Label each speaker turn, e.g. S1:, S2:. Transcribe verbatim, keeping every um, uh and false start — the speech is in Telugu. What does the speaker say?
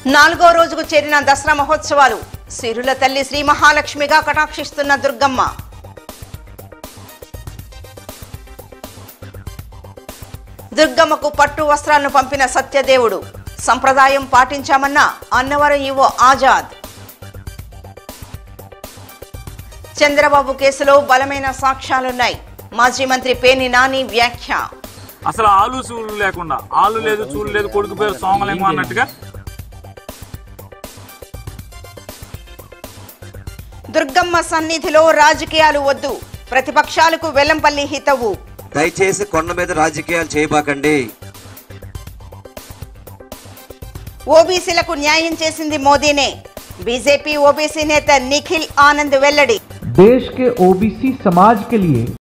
S1: నాలుగో రోజుకు చేరిన దసరా మహోత్సవాలు. సిరుల తల్లి శ్రీ మహాలక్ష్మిగా కటాక్షిస్తున్న దుర్గమ్మ. దుర్గమ్మకు పట్టు వస్త్రాలను పంపిన సత్యదేవుడు. సంప్రదాయం పాటించామన్న అన్నవరం ఈవో ఆజాద్. చంద్రబాబు కేసులో బలమైన సాక్ష్యాలున్నాయి. మాజీ మంత్రి పేర్ని నాని వ్యాఖ్య.
S2: అసలు ఆలు చూలు లేకుండా ఆలు లేదు చూలు లేదు కొడుకు పేరు సోమలింగం అన్నట్టుగా.
S1: దుర్గమ్మ సన్నిధిలో రాజకీయాలు వద్దు. ప్రతిపక్షాలకు వెల్లంపల్లి హితవు.
S3: దయచేసి కొండ మీద రాజకీయాలు చేయబాకండి.
S1: ఓబీసీలకు న్యాయం చేసింది మోదీనే. బీజేపీ ఓబీసీ నేత నిఖిల్ ఆనంద్ వెల్లడి.
S4: देश के ओबीसी समाज के लिए